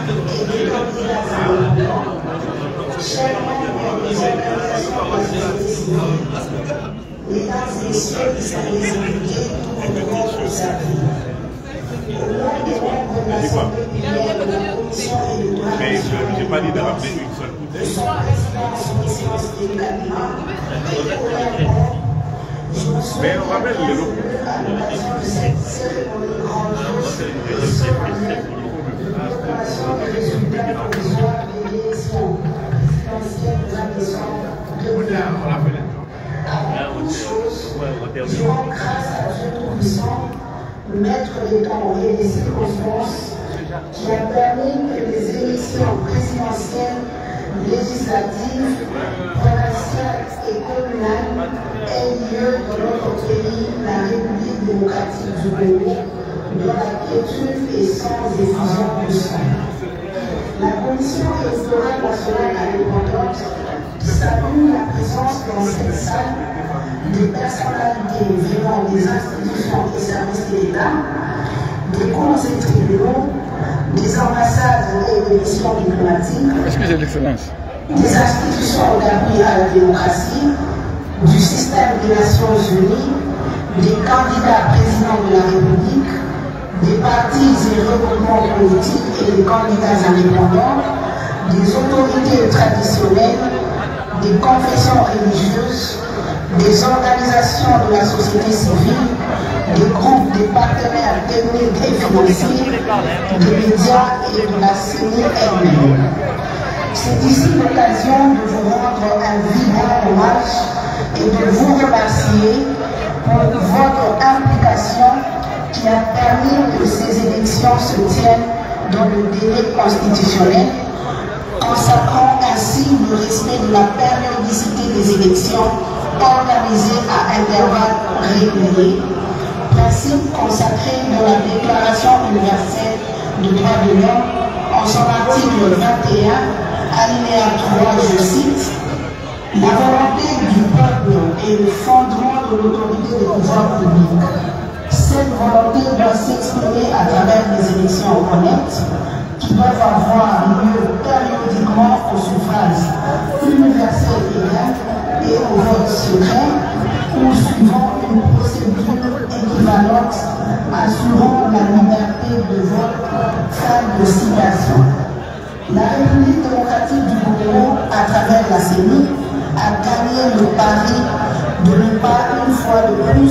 et des candidats indépendants, chers membres des organisations de la société civile, mesdames et messieurs qui sont les invités, tout le monde vous salue. Au nom des membres de l'Assemblée plénière de la Commission électorale de son président de son séance délicatement et au rapport, je vous souhaite à l'occasion de cette cérémonie grandiose et solennelle proclamation des résultats provisoires de l'élection présidentielle de la décembre 2020. Avant toute chose, je rends grâce à Dieu Tout-Puissant, maître des temps et des circonstances, qui a permis que les élections présidentielles, législatives, provinciales et communales aient lieu dans notre pays, la République démocratique du Congo, dans la quiétude et sans effusion de sang. La Commission électorale nationale indépendante salue la présence dans cette salle des personnalités venant des institutions et services de l'État, des cours et tribunaux, des ambassades et des missions diplomatiques, Excusez l'Excellence, des institutions d'appui à la démocratie, du système des Nations Unies, des candidats présidents de la République, des partis et regroupements politiques et des candidats indépendants, des autorités traditionnelles, des confessions religieuses, des organisations de la société civile, des groupes, des partenaires techniques et financiers, des médias et de la CENI elle-même. C'est ici l'occasion de vous rendre un vibrant hommage et de vous remercier pour votre implication qui a permis que ces élections se tiennent dans le délai constitutionnel, consacrant ainsi le respect de la périodicité des élections organisées à intervalles réguliers, principe consacré dans la Déclaration universelle des droits de l'homme en son article 21, alinéa 3, je cite, « La volonté du peuple est le fondement de l'autorité des pouvoirs publics. Cette volonté doit s'exprimer à travers des élections honnêtes qui doivent avoir lieu périodiquement au suffrage universel égal et au vote secret ou suivant une procédure équivalente assurant la liberté de vote. » Fin de citation. La République démocratique du Congo, à travers la CENI, a gagné le pari de ne pas une fois de plus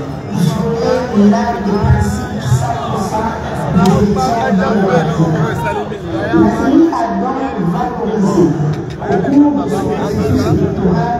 violer l'un des principes 100% des élections démocratiques. La CENI a donc valorisé au cours de son processus électoral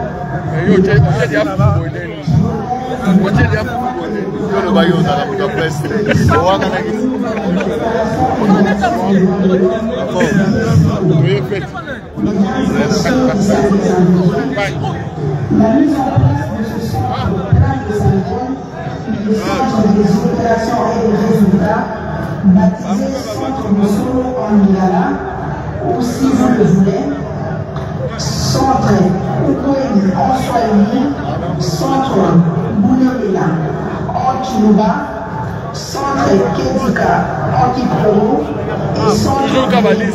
la mise en place de ce centre plein de symbole, le centre des opérations et des résultats, baptisé Centre de Solo en Lingala, ou si vous le voulez, Centre Ukweli en Swahili, Centre Boulemila en Kiluba, Centre Kedika en Kipro et Centre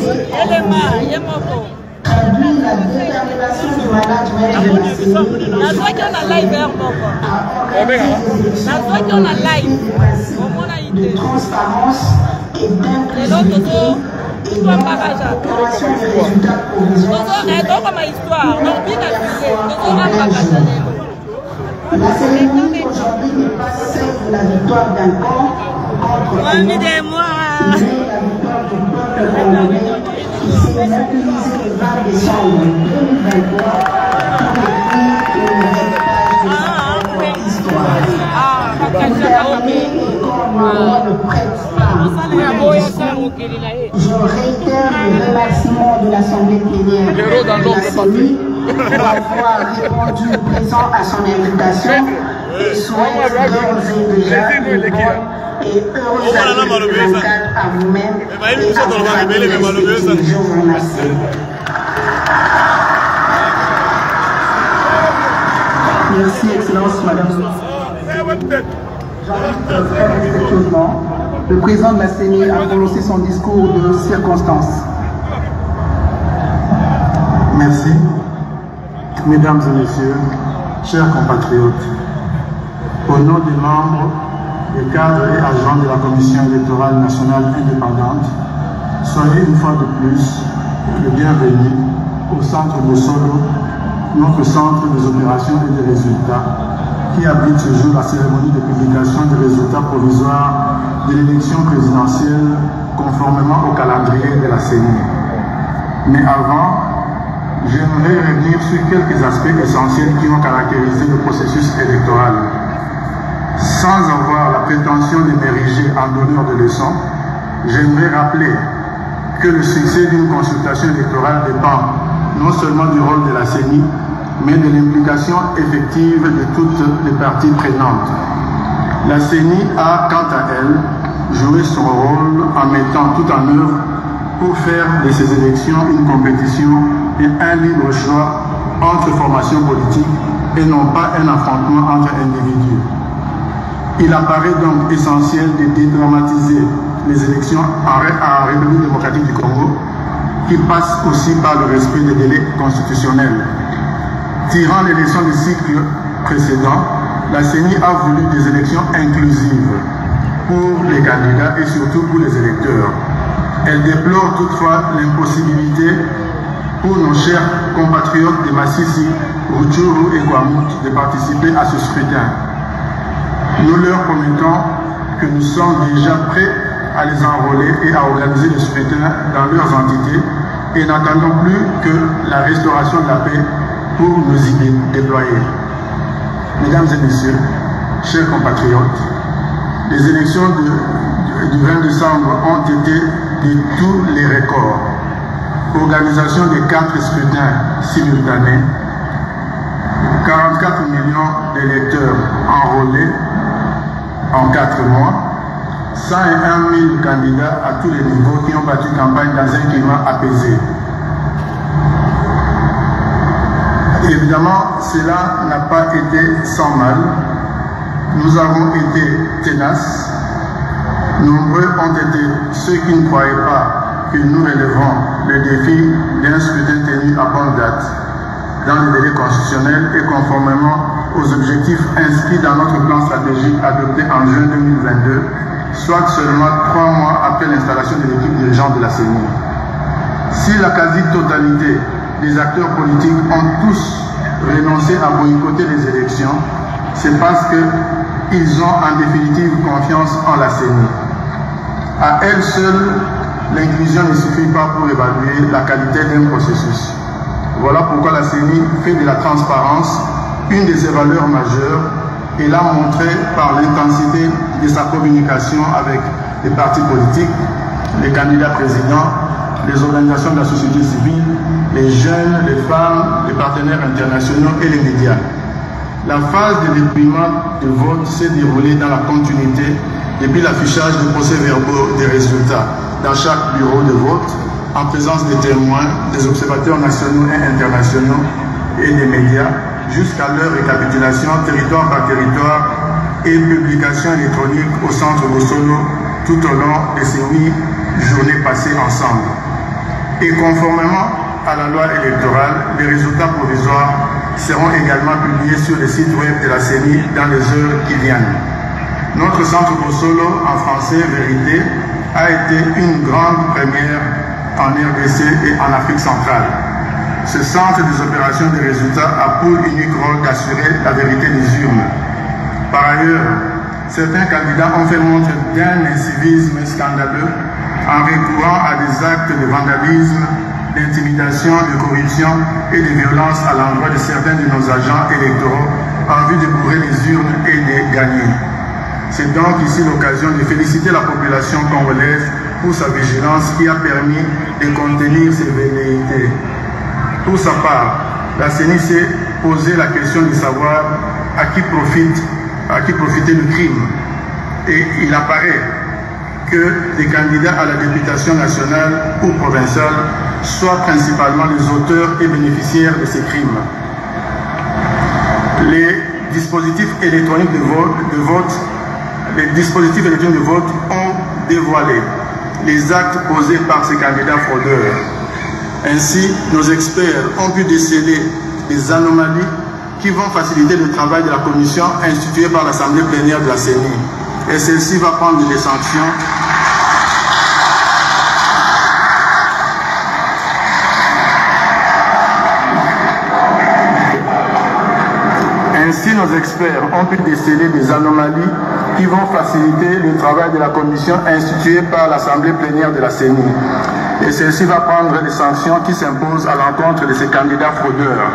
traduit la détermination du management de la CENI et des principes de transparence et d'inclusivité et d'opération de résultats provisoires. La cérémonie aujourd'hui n'est pas celle de la victoire d'un camp contre un autre, mais la victoire du peuple congolais qui s'est mobilisé le 20 décembre 2023 pour écrire une nouvelle page de notre histoire. Pour terminer, et comme le roi ne prête pas je réitère le remerciement de l'Assemblée plénière de la CENI pour avoir répondu présent à son invitation et souhaite d'ores et déjà une bonne et heureuse année 2024 à vous-même et à vos familles. Je vous remercie. Merci, Excellence, Madame. J'invite très respectueusement le président de la CENI a prononcé son discours de circonstance. Merci. Mesdames et messieurs, chers compatriotes, au nom des membres, des cadres et agents de la Commission électorale nationale indépendante, soyez une fois de plus le bienvenu au centre Bossolo, notre centre des opérations et des résultats, qui abrite ce jour la cérémonie de publication des résultats provisoires de l'élection présidentielle conformément au calendrier de la CENI. Mais avant, j'aimerais revenir sur quelques aspects essentiels qui ont caractérisé le processus électoral. Sans avoir la prétention de m'ériger en donneur de leçons, j'aimerais rappeler que le succès d'une consultation électorale dépend non seulement du rôle de la CENI, mais de l'implication effective de toutes les parties prenantes. La CENI a, quant à elle, joué son rôle en mettant tout en œuvre pour faire de ces élections une compétition et un libre choix entre formations politiques et non pas un affrontement entre individus. Il apparaît donc essentiel de dédramatiser les élections en République démocratique du Congo, qui passent aussi par le respect des délais constitutionnels. Tirant les leçons du cycle précédent, la CENI a voulu des élections inclusives pour les candidats et surtout pour les électeurs. Elle déplore toutefois l'impossibilité pour nos chers compatriotes de Massissi, Rutshuru et Guamout de participer à ce scrutin. Nous leur promettons que nous sommes déjà prêts à les enrôler et à organiser le scrutin dans leurs entités et n'attendons plus que la restauration de la paix pour nous y déployer. Mesdames et messieurs, chers compatriotes, les élections du 20 décembre ont été de tous les records. Organisation des 4 scrutins simultanés, 44 millions d'électeurs enrôlés en 4 mois, 101 000 candidats à tous les niveaux qui ont battu campagne dans un climat apaisé. Évidemment, cela n'a pas été sans mal. Nous avons été tenaces. Nombreux ont été ceux qui ne croyaient pas que nous relevons le défi d'un scrutin tenu à bonne date, dans les délais constitutionnels et conformément aux objectifs inscrits dans notre plan stratégique adopté en juin 2022, soit seulement 3 mois après l'installation de l'équipe dirigeante de la CENI. Si la quasi-totalité des acteurs politiques ont tous renoncé à boycotter les élections, c'est parce qu'ils ont en définitive confiance en la CENI. À elle seule, l'inclusion ne suffit pas pour évaluer la qualité d'un processus. Voilà pourquoi la CENI fait de la transparence une de ses valeurs majeures et l'a montré par l'intensité de sa communication avec les partis politiques, les candidats présidents, les organisations de la société civile, les jeunes, les femmes, les partenaires internationaux et les médias. La phase de dépouillement de vote s'est déroulée dans la continuité depuis l'affichage des procès-verbaux des résultats dans chaque bureau de vote, en présence des témoins, des observateurs nationaux et internationaux et des médias, jusqu'à leur récapitulation territoire par territoire et publication électronique au centre Bossolo tout au long de ces 8 journées passées ensemble. Et conformément à la loi électorale, les résultats provisoires seront également publiés sur le site web de la CENI dans les heures qui viennent. Notre centre Bossolo, en français Vérité, a été une grande première en RDC et en Afrique centrale. Ce centre des opérations des résultats a pour unique rôle d'assurer la vérité des urnes. Par ailleurs, certains candidats ont fait montre d'un incivisme scandaleux en recourant à des actes de vandalisme, d'intimidation, de corruption et de violence à l'endroit de certains de nos agents électoraux en vue de bourrer les urnes et de gagner. C'est donc ici l'occasion de féliciter la population congolaise pour sa vigilance qui a permis de contenir ces velléités. Pour sa part, la CENI s'est posé la question de savoir à qui profitait le crime. Et il apparaît que les candidats à la députation nationale ou provinciale soient principalement les auteurs et bénéficiaires de ces crimes. Les dispositifs électroniques de vote ont dévoiler les actes posés par ces candidats fraudeurs. Ainsi, nos experts ont pu déceler des anomalies qui vont faciliter le travail de la commission instituée par l'Assemblée plénière de la CENI. Et celle-ci va prendre des sanctions Ainsi, nos experts ont pu déceler des anomalies qui vont faciliter le travail de la commission instituée par l'Assemblée plénière de la CENI. Et celle-ci va prendre les sanctions qui s'imposent à l'encontre de ces candidats fraudeurs.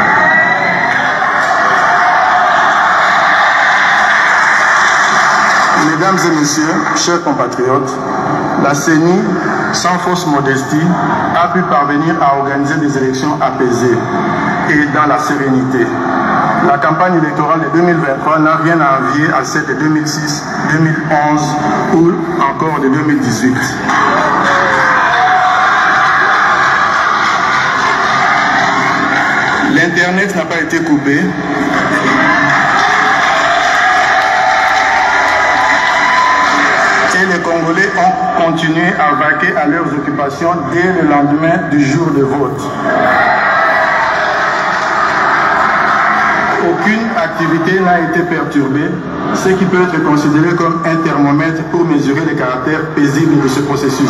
Mesdames et messieurs, chers compatriotes, la CENI, sans fausse modestie, a pu parvenir à organiser des élections apaisées et dans la sérénité. La campagne électorale de 2023 n'a rien à envier à celle de 2006, 2011 ou encore de 2018. L'Internet n'a pas été coupé. Et les Congolais ont continué à vaquer à leurs occupations dès le lendemain du jour de vote. Aucune activité n'a été perturbée, ce qui peut être considéré comme un thermomètre pour mesurer le caractère paisible de ce processus.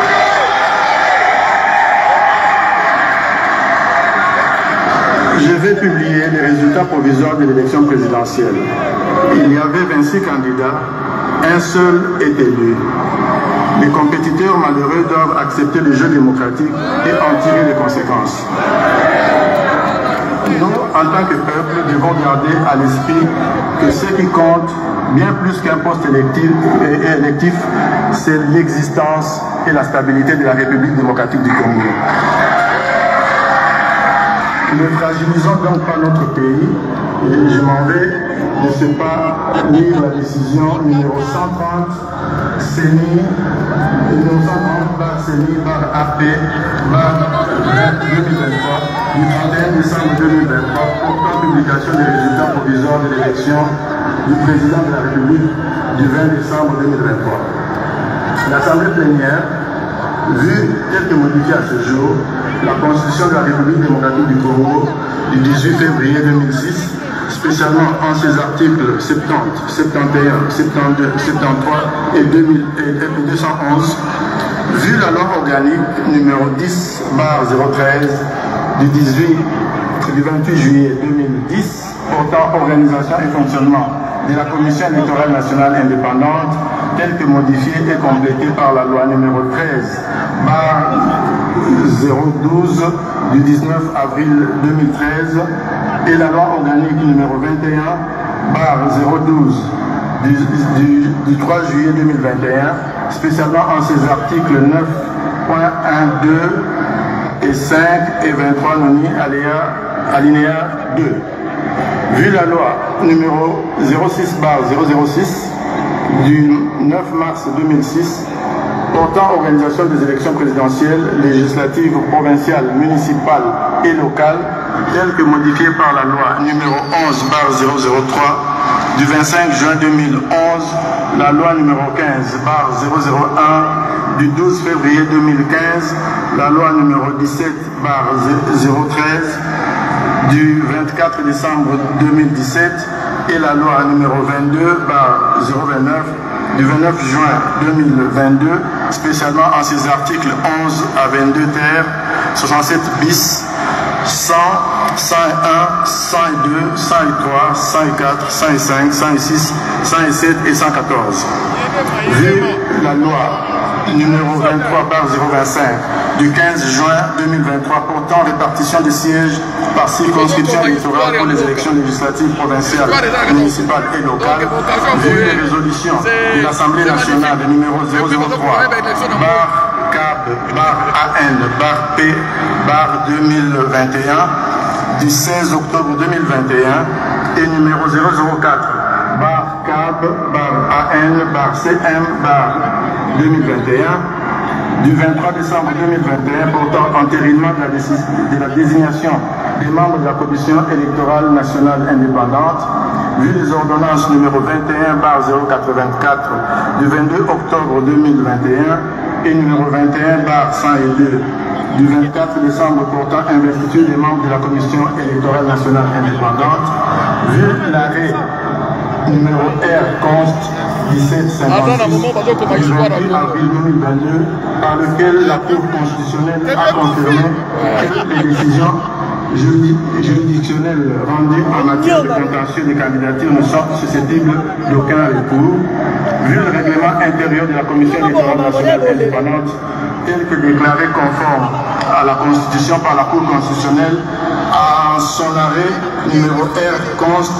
Je vais publier les résultats provisoires de l'élection présidentielle. Il y avait 26 candidats, un seul est élu. Les compétiteurs malheureux doivent accepter le jeu démocratique et en tirer les conséquences. Nous, en tant que peuple, devons garder à l'esprit que ce qui compte, bien plus qu'un poste électif, c'est l'existence et la stabilité de la République démocratique du Congo. Ne fragilisons donc pas notre pays. Et je m'en vais de ce pas lire la décision numéro 130 CENI, numéro 130 par CENI par AP par 2023 du 31 décembre 2023 portant publication des résultats provisoires de l'élection du président de la République du 20 décembre 2023. L'Assemblée plénière, vue telle que modifiée à ce jour, la Constitution de la République démocratique du Congo du 18 février 2006, spécialement en ses articles 70, 71, 72, 73 et 211, vu la loi organique numéro 10/013 du 28 juillet 2010 portant organisation et fonctionnement de la Commission électorale nationale indépendante, telle que modifiée et complétée par la loi numéro 13/012 du 19 avril 2013 et la loi organique numéro 21/012 du 3 juillet 2021, spécialement en ses articles 9.1, 2 et 5 et 23 noni alinéa 2. Vu la loi numéro 06/006 du 9 mars 2006 portant organisation des élections présidentielles, législatives, provinciales, municipales et locales, telle que modifiée par la loi numéro 11/003 du 25 juin 2011, la loi numéro 15/001 du 12 février 2015, la loi numéro 17/013 du 24 décembre 2017 et la loi numéro 22/029 du 29 juin 2022, spécialement en ses articles 11 à 22 ter, 67 bis, 100, 101, 102, 103, 104, 105, 106, 107 et 114. Vu la loi numéro 23/025 du 15 juin 2023 portant répartition des sièges par circonscription électorale pour les élections législatives provinciales, municipales et locales, vu les résolutions de l'Assemblée nationale de numéro 003/CAB/AN/P/2021 du 16 octobre 2021 et numéro 004/CAB/AN/CM/2021 du 23 décembre 2021 portant entérinement de la désignation des membres de la Commission électorale nationale indépendante, vu les ordonnances numéro 21/084 du 22 octobre 2021 et numéro 21/102 du 24 décembre portant investiture des membres de la Commission électorale nationale indépendante, vu l'arrêt numéro R const 1756 du 28 avril 2022 par lequel la Cour constitutionnelle a confirmé que les décisions juridictionnelles rendues en matière de contentieux des candidatures ne sont susceptibles d'aucun recours, vu le règlement intérieur de la Commission électorale nationale indépendante tel que déclaré conforme à la Constitution par la Cour constitutionnelle en son arrêt numéro R const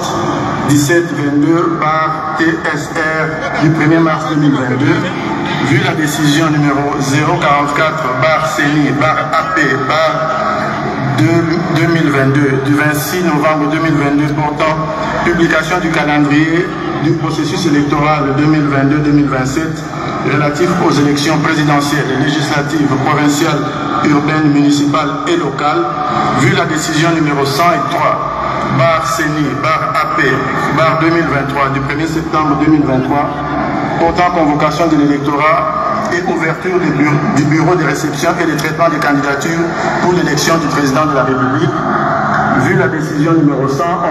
1722/TSR du 1er mars 2022, vu la décision numéro 044/CENI/AP/2022 du 26 novembre 2022 portant publication du calendrier du processus électoral 2022-2027 relatif aux élections présidentielles, législatives, provinciales, urbaines, municipales et locales, vu la décision numéro 103/CENI/AP/2023 du 1er septembre 2023 portant convocation de l'électorat et ouverture du bureau de réception et de traitement des candidatures pour l'élection du président de la République, vu la décision numéro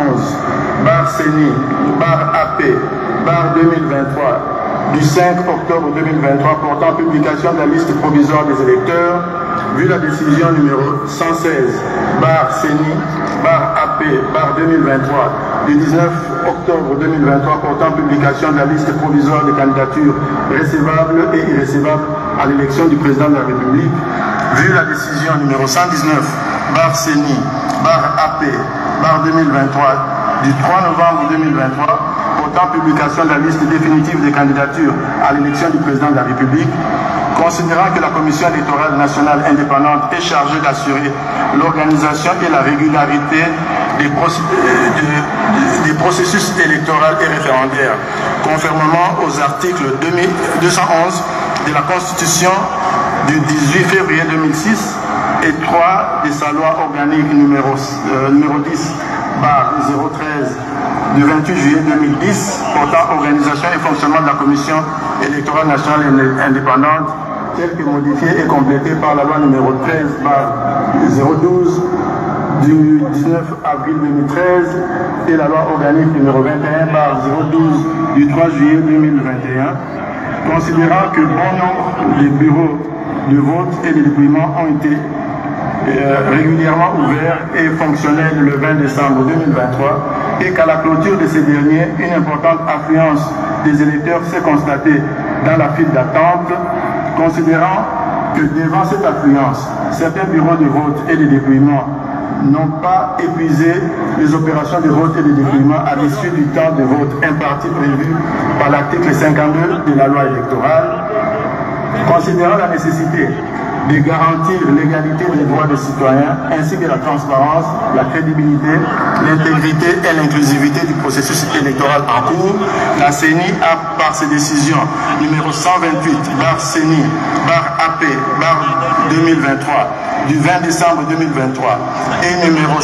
111/CENI/AP/2023 du 5 octobre 2023 portant publication de la liste provisoire des électeurs, vu la décision numéro 116/CENI/AP/2023 du 19 octobre 2023 portant publication de la liste provisoire des candidatures récevables et irrécevables à l'élection du président de la République, vu la décision numéro 119/CENI/AP/2023 du 3 novembre 2023 portant publication de la liste définitive des candidatures à l'élection du président de la République, considérant que la Commission électorale nationale indépendante est chargée d'assurer l'organisation et la régularité des processus électoraux et référendaires, conformément aux articles 211 de la Constitution du 18 février 2006 et 3 de sa loi organique numéro 10/013 du 28 juillet 2010 portant organisation et fonctionnement de la Commission électorale nationale indépendante, telle que modifiée et complétée par la loi numéro 13/012 du 19 avril 2013 et la loi organique numéro 21/012 du 3 juillet 2021, considérant que bon nombre de bureaux de vote et de dépouillement ont été régulièrement ouverts et fonctionnels le 20 décembre 2023 et qu'à la clôture de ces derniers, une importante affluence des électeurs s'est constatée dans la file d'attente, considérant que devant cette affluence, certains bureaux de vote et de dépouillement n'ont pas épuisé les opérations de vote et de dépouillement à l'issue du temps de vote imparti prévu par l'article 52 de la loi électorale, considérant la nécessité de garantir l'égalité des droits des citoyens ainsi que la transparence, la crédibilité, l'intégrité et l'inclusivité du processus électoral en cours, la CENI a, par ses décisions numéro 128/CENI/AP/2023 du 20 décembre 2023 et numéro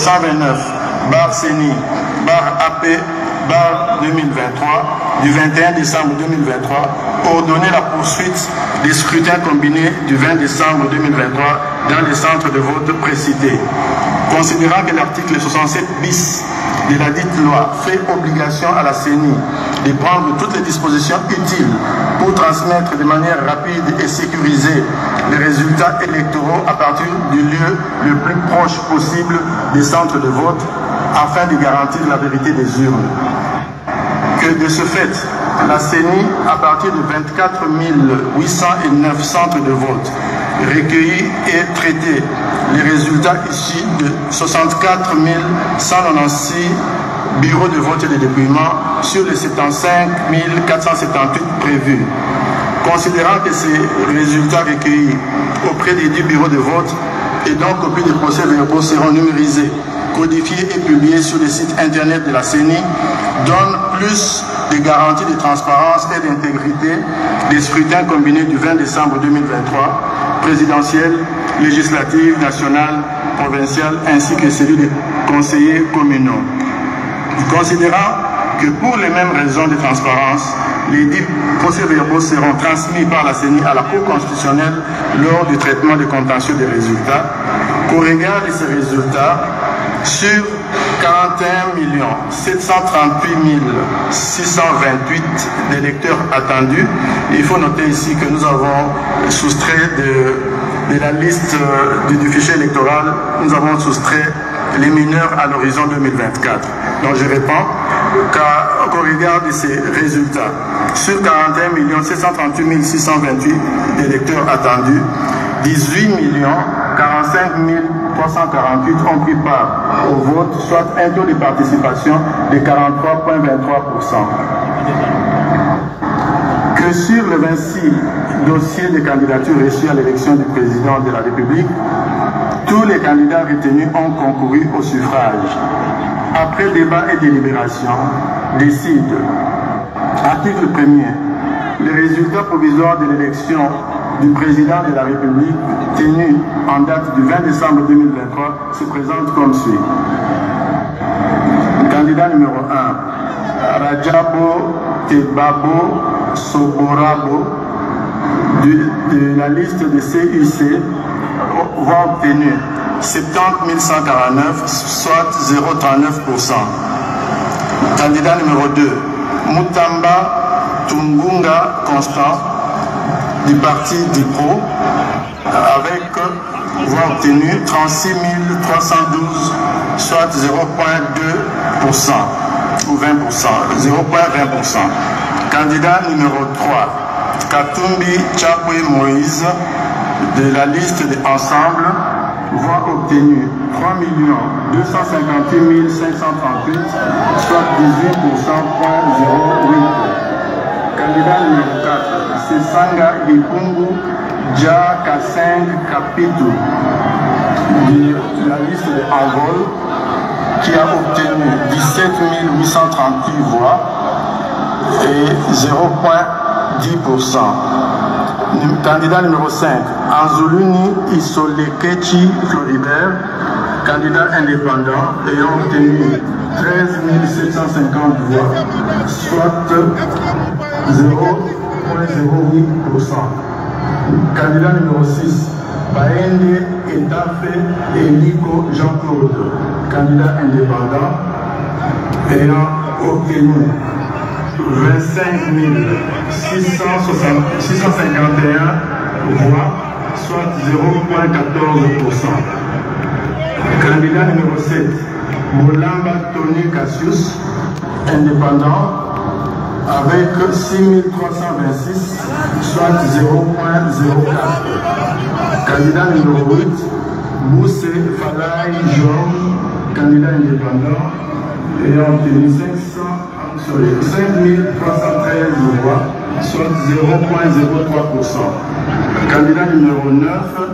129/CENI/AP/2023 du 21 décembre 2023, ordonner la poursuite des scrutins combinés du 20 décembre 2023 dans les centres de vote précités. Considérant que l'article 67 bis de la dite loi fait obligation à la CENI de prendre toutes les dispositions utiles pour transmettre de manière rapide et sécurisée les résultats électoraux à partir du lieu le plus proche possible des centres de vote afin de garantir la vérité des urnes. Que de ce fait, la CENI, à partir de 24 809 centres de vote, recueillit et traité les résultats issus de 64 196 bureaux de vote et de dépouillement sur les 75 478 prévus. Considérant que ces résultats recueillis auprès des 10 bureaux de vote et donc copies des procès-verbaux seront numérisés, codifiés et publiés sur le site internet de la CENI, donne plus de garanties de transparence et d'intégrité des scrutins combinés du 20 décembre 2023, présidentiel, législative, nationale, provinciale, ainsi que celui des conseillers communaux. Considérant que pour les mêmes raisons de transparence, les dits procès-verbaux seront transmis par la CENI à la Cour constitutionnelle lors du traitement des contentieux des résultats. Qu'au regard de ces résultats, sur 41 738 628 d'électeurs attendus, il faut noter ici que nous avons soustrait de la liste du fichier électoral, nous avons soustrait les mineurs à l'horizon 2024. Donc je réponds qu'au regard de ces résultats, sur 41 738 628 d'électeurs attendus, 18 45 348 ont pris part au vote, soit un taux de participation de 43,23%. Que sur les 26 dossiers de candidature reçus à l'élection du président de la République, tous les candidats retenus ont concouru au suffrage. Après débat et délibération, décide, article 1er, les résultats provisoires de l'élection du président de la République tenu en date du 20 décembre 2023 se présentent comme suit. Candidat numéro 1, Rajabo Tebabo Soborabo de la liste de CUC voix obtenue 70 149, soit 0,39%. Candidat numéro 2, Mutamba Tungunga Constant du parti DIPRO avec voix obtenue 36 312, soit 0,2% ou 20%, 0,20%. Candidat numéro 3, Katumbi Chapwe Moïse de la liste de Ensemble, voix obtenue 3 258 538, soit 18,08%. Candidat numéro 4, Sesanga Ikungu Dja Kaseng Kapitu de la liste de Envol, qui a obtenu 17 838 voix et 0,10%. Candidat numéro 5, Anzuluni Isolekechi Floribert, candidat indépendant ayant obtenu 13 750 voix, soit 0,08%. Candidat numéro 6, Baende Etafe Eliko Jean-Claude, candidat indépendant ayant obtenu 25 651 voix, soit 0,14%. Candidat numéro 7, Molamba Tony Cassius, indépendant, avec 6 326, soit 0,04%. Candidat numéro 8, Bousse Falai Jean, candidat indépendant, ayant obtenu 5 313 voix, soit 0,03%. Candidat numéro 9,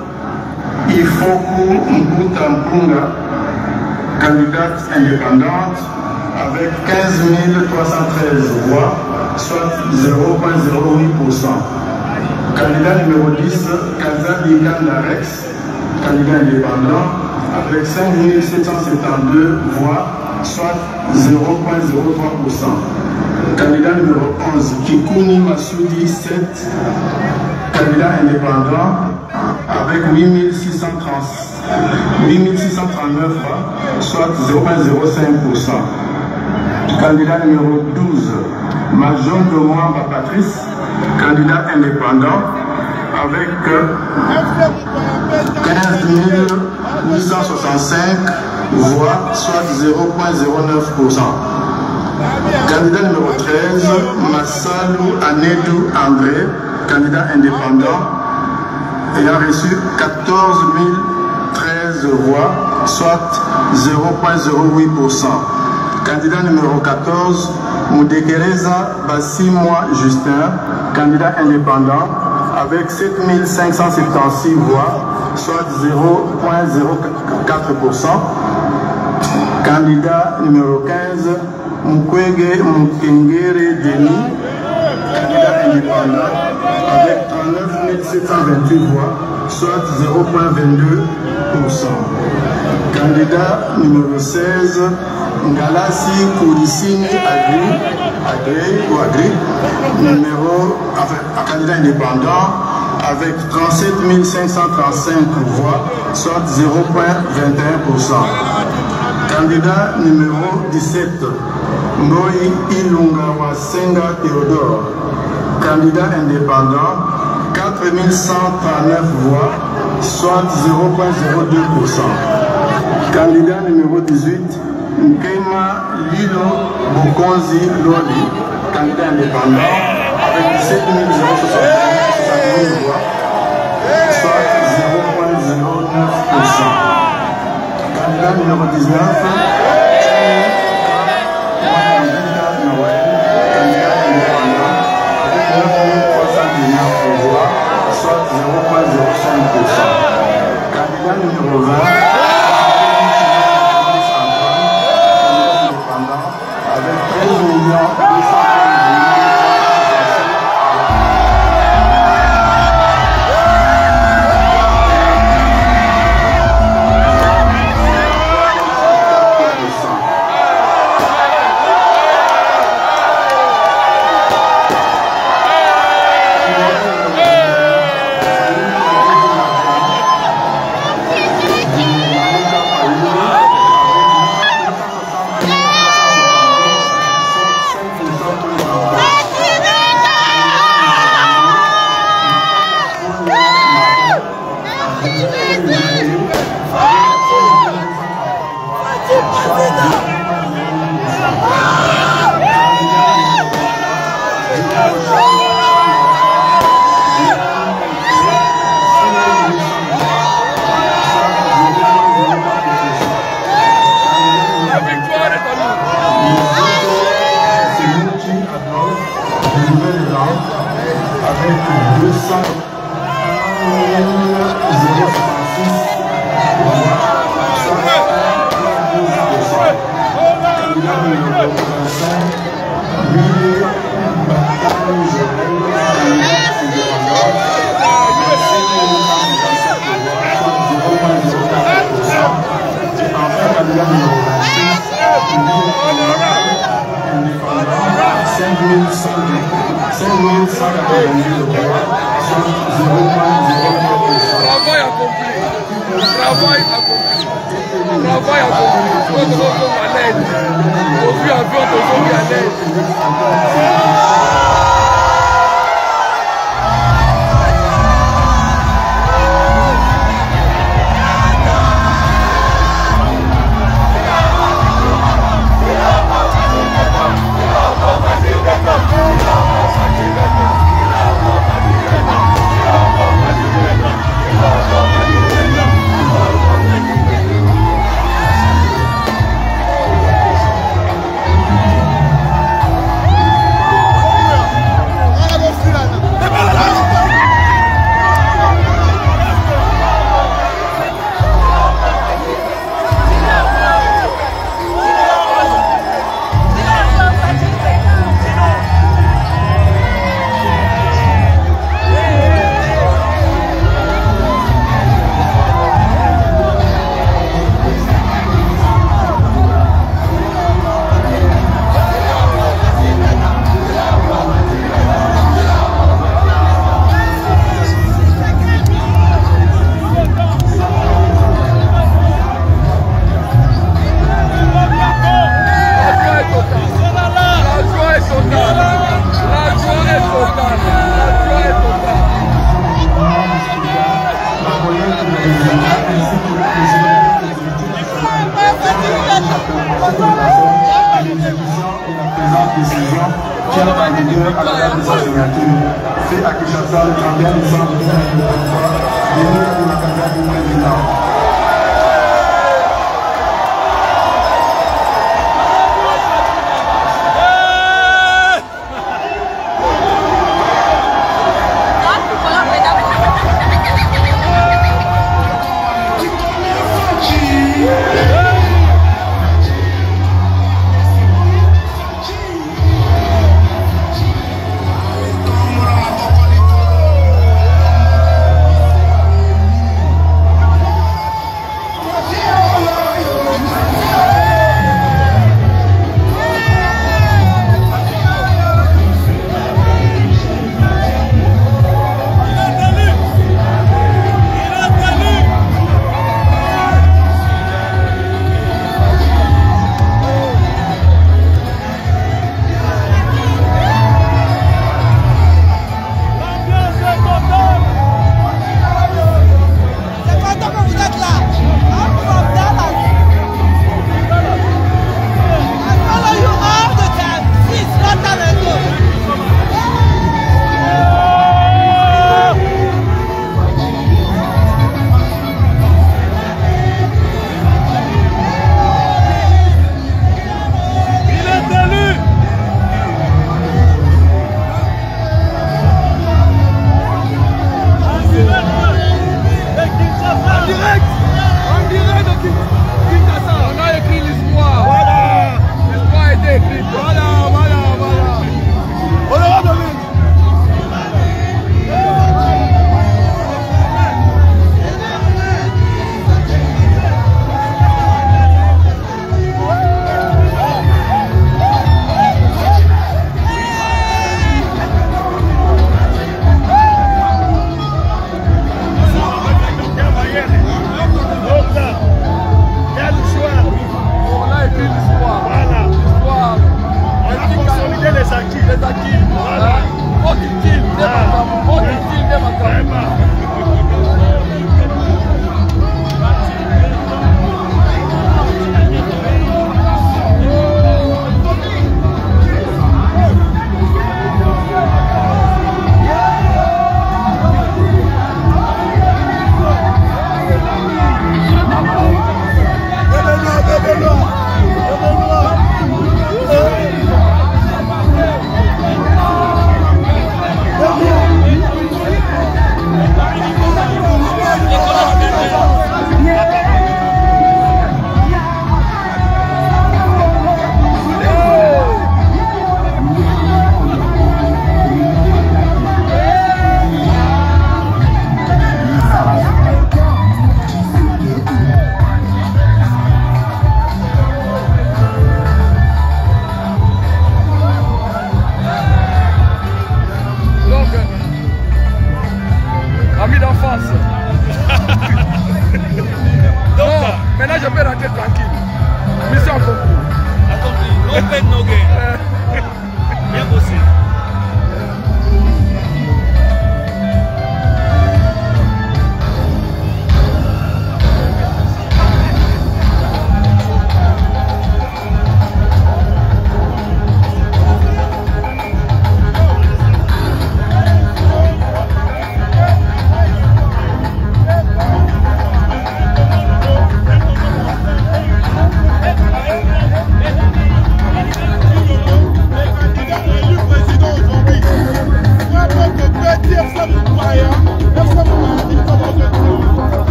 Ifoku Mbutampunga, candidate indépendante, avec 15 313 voix, soit 0,08%. Candidat numéro 10, Kazadi Kandarex, candidat indépendant, avec 5 772 voix, soit 0,03%. Candidat numéro 11, Kikuni Massoudi 7, candidat indépendant, avec 8 639 voix, soit 0,05%. Candidat numéro 12, Majon Domwamba Patrice, candidat indépendant, avec 15 865 voix, soit 0,09%. Candidat numéro 13, Massalou Anedou André, candidat indépendant, ayant reçu 14 013 voix, soit 0,08%. Candidat numéro 14, Moudekereza Bassimwa Justin, candidat indépendant, avec 7 576 voix, soit 0,04%. Candidat numéro 15, Mukwege Mukengere Denis, candidat indépendant, avec 39 728 voix, soit 0,22%. Candidat numéro 16, Ngalassi Kourissini Agri, candidat indépendant, avec 37 535 voix, soit 0,21%. Candidat numéro 17, Moi Ilungawa Senga Théodore, candidat indépendant, 4 139 voix, soit 0,02%. Candidat numéro 18, Nkema Lilo Bokonzi Loli, candidat indépendant, avec 17 070 voix, soit 0,09%. Candidat numéro 19, soit 0,05%. Candidat numéro 20, avec 13 millions 1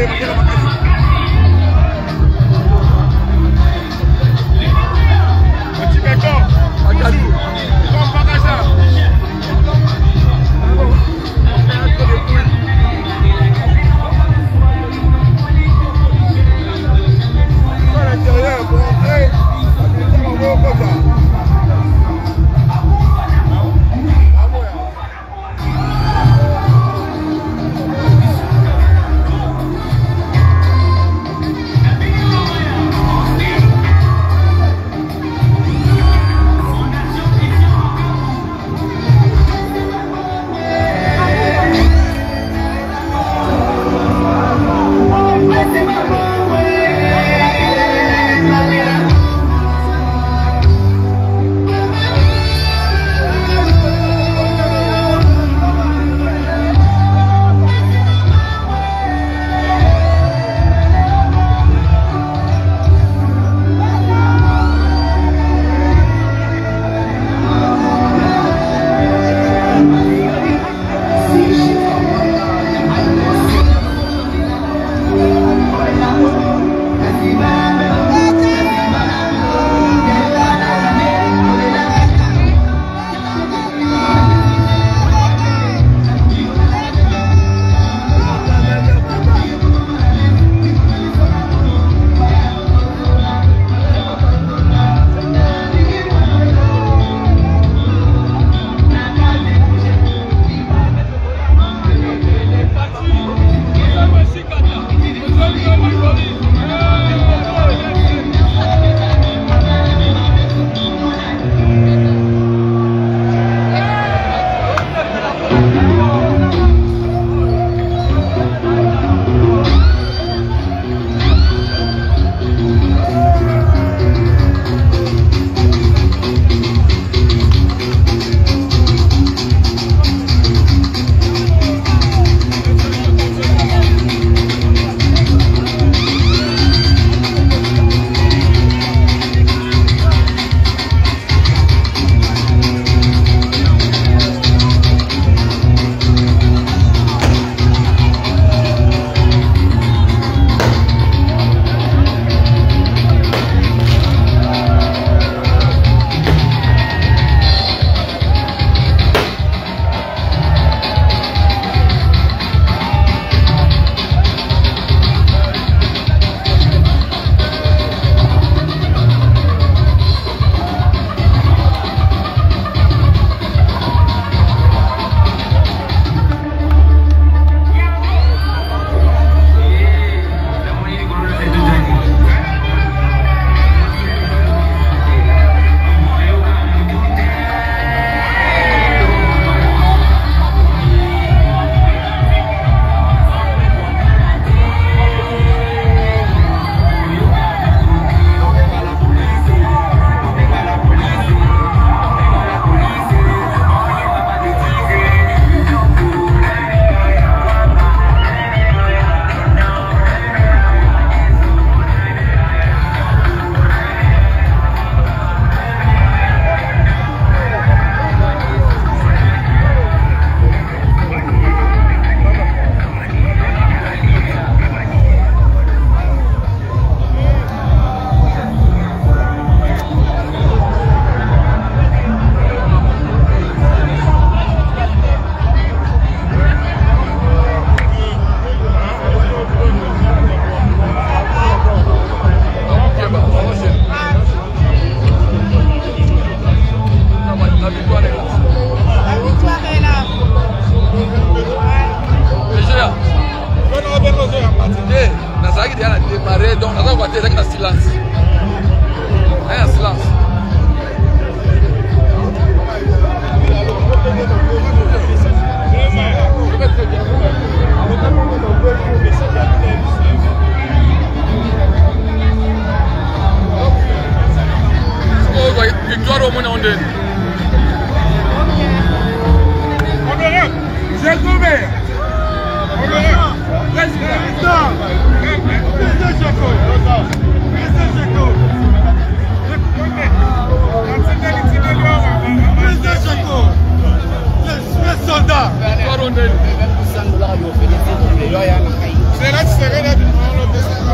C'est là,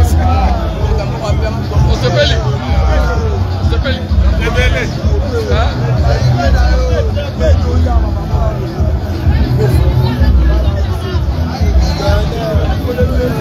Hein?